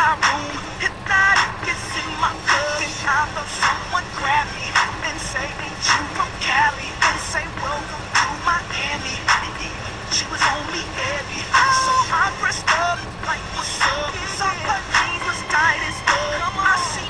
our room. Hypnotic is in my blood, and I felt someone grab me and say, ain't you from Cali? And say, welcome to Miami. She was on me heavy, so I pressed up like, what's up? Saw her jeans was tight as fuck. I see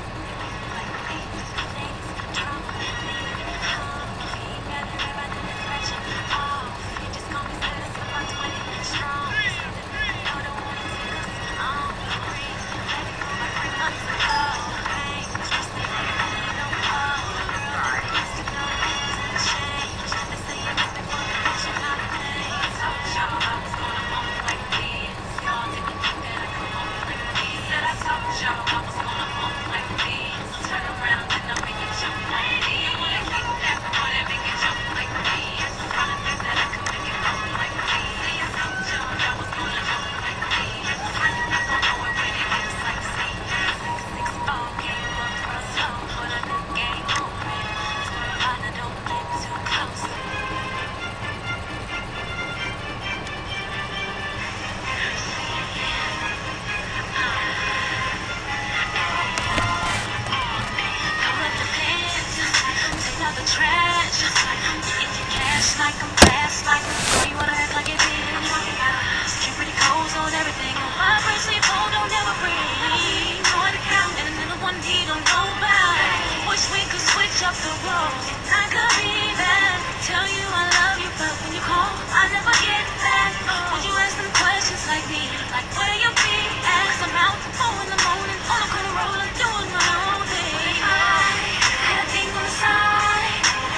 the trash. If you cash like I'm fast, like you wanna act like it is. Keep pretty clothes on everything. My bracelet phone don't ever breathe. On the count and another one he don't know about. Wish we could switch up the roles. I could be that. Tell you I love you, but when you call, I never get back. Would you ask them questions like me? Like where you be at? 'Cause I'm out 4 in the morning on a corner rolling, doing my own thing. I had things on the side.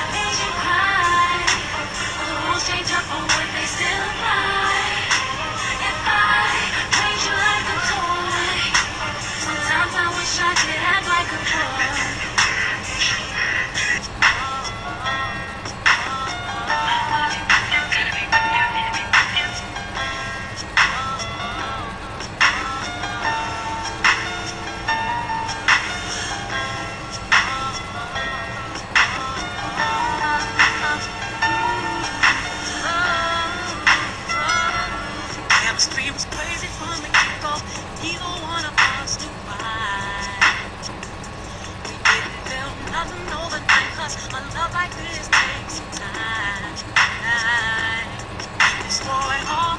Change up on what they still apply. If I treat you like a toy, sometimes I wish I could act like a boy. Chemistry was crazy from the get-go. Neither one of us knew why. We didn't build nothing overnight, 'cause a love like this takes some time. Destroy all